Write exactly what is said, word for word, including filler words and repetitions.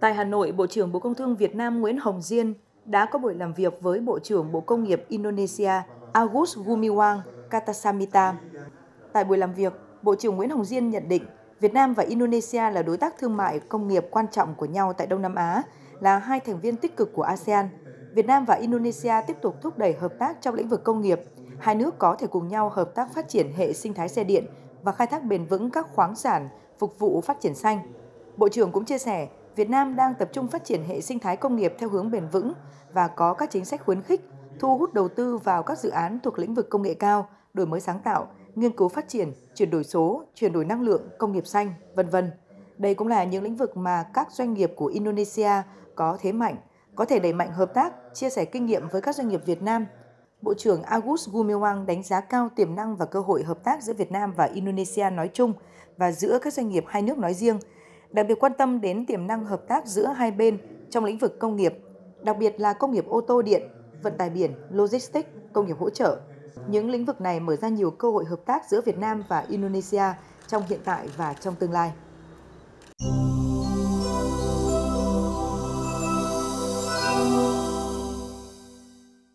Tại Hà Nội, Bộ trưởng Bộ Công Thương Việt Nam Nguyễn Hồng Diên đã có buổi làm việc với Bộ trưởng Bộ Công nghiệp Indonesia Agus Gumiwang Kartasamita. Tại buổi làm việc, Bộ trưởng Nguyễn Hồng Diên nhận định Việt Nam và Indonesia là đối tác thương mại công nghiệp quan trọng của nhau tại Đông Nam Á, là hai thành viên tích cực của a sê an. Việt Nam và Indonesia tiếp tục thúc đẩy hợp tác trong lĩnh vực công nghiệp. Hai nước có thể cùng nhau hợp tác phát triển hệ sinh thái xe điện và khai thác bền vững các khoáng sản phục vụ phát triển xanh. Bộ trưởng cũng chia sẻ, Việt Nam đang tập trung phát triển hệ sinh thái công nghiệp theo hướng bền vững và có các chính sách khuyến khích, thu hút đầu tư vào các dự án thuộc lĩnh vực công nghệ cao, đổi mới sáng tạo, nghiên cứu phát triển, chuyển đổi số, chuyển đổi năng lượng, công nghiệp xanh, vân vân. Đây cũng là những lĩnh vực mà các doanh nghiệp của Indonesia có thế mạnh, có thể đẩy mạnh hợp tác, chia sẻ kinh nghiệm với các doanh nghiệp Việt Nam. Bộ trưởng Agus Gumiwang đánh giá cao tiềm năng và cơ hội hợp tác giữa Việt Nam và Indonesia nói chung và giữa các doanh nghiệp hai nước nói riêng, đặc biệt quan tâm đến tiềm năng hợp tác giữa hai bên trong lĩnh vực công nghiệp, đặc biệt là công nghiệp ô tô điện, vận tải biển, logistics, công nghiệp hỗ trợ. Những lĩnh vực này mở ra nhiều cơ hội hợp tác giữa Việt Nam và Indonesia trong hiện tại và trong tương lai.